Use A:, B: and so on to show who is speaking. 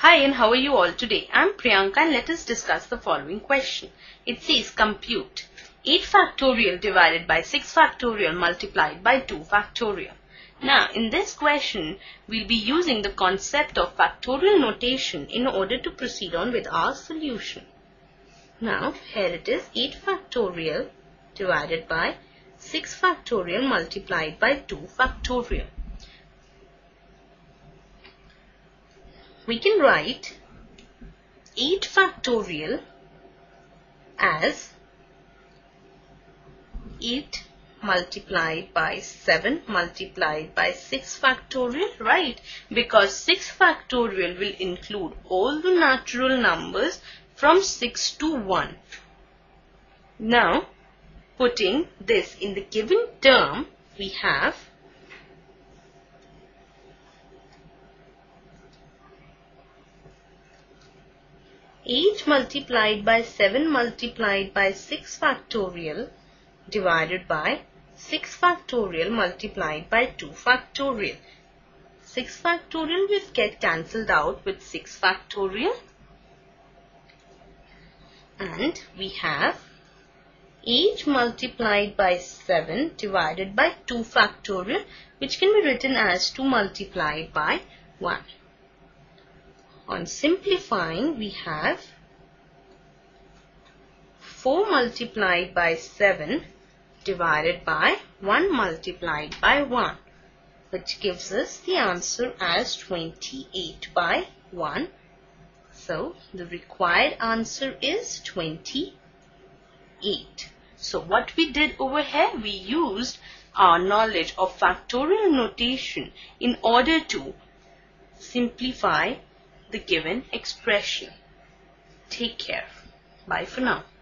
A: Hi, and how are you all today? I'm Priyanka and let us discuss the following question. It says compute 8 factorial divided by 6 factorial multiplied by 2 factorial. Now, in this question, we'll be using the concept of factorial notation in order to proceed on with our solution. Now, here it is 8 factorial divided by 6 factorial multiplied by 2 factorial. We can write 8 factorial as 8 multiplied by 7 multiplied by 6 factorial, right? Because 6 factorial will include all the natural numbers from 6 to 1. Now, putting this in the given term, we have 8 multiplied by 7 multiplied by 6 factorial divided by 6 factorial multiplied by 2 factorial. 6 factorial will get cancelled out with 6 factorial. And we have 8 multiplied by 7 divided by 2 factorial, which can be written as 2 multiplied by 1. On simplifying, we have 4 multiplied by 7 divided by 1 multiplied by 1, which gives us the answer as 28 by 1. So, the required answer is 28. So, what we did over here, we used our knowledge of factorial notation in order to simplify the given expression. Take care. Bye for now.